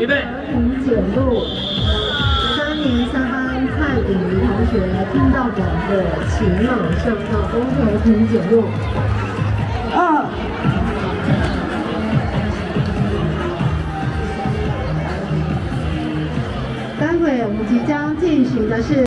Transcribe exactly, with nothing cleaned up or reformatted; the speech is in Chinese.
预备。 和平检录。三年三班蔡颖瑜同学听到广播，请马上到和平检录。二。待会我们即将进行的是。